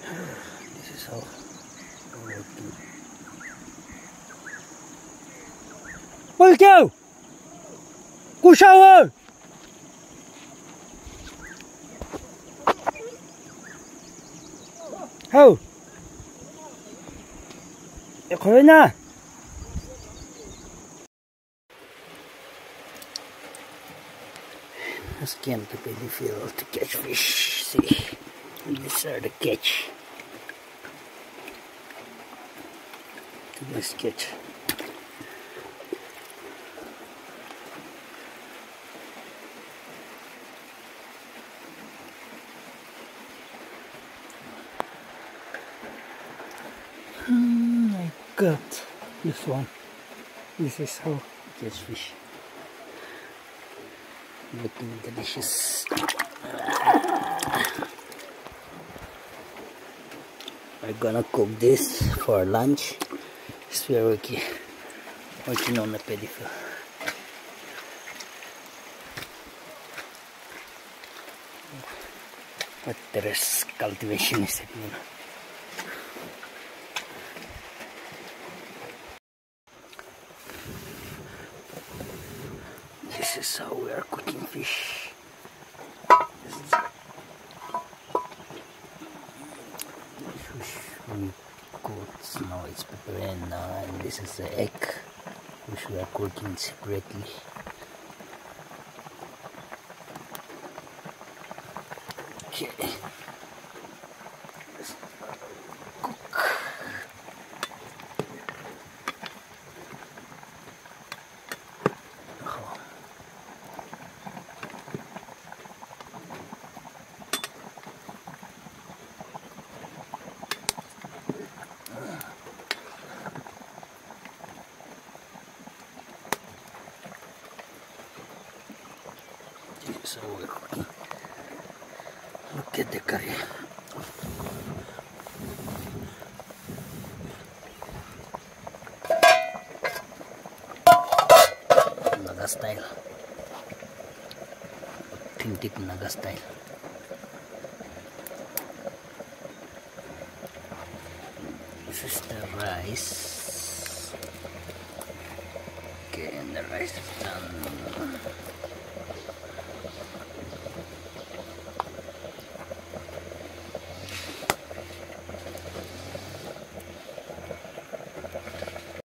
This is how working. Volteo! Go shower! How? Kaya na! Let's camp to the field to catch fish. See, these are the catch. Let's catch. I got this one. This is how you catch fish. Looking delicious. We're gonna cook this for lunch. So we're working on the pedicure. But terrace cultivation is happening. This is how we are cooking fish. We cooked, now it's prepared, and this is the egg which we are cooking separately. Okay, let's cook. So we're cooking. Look at the curry. Naga style. Authentic Naga style. This is the rice. Okay, and the rice is done.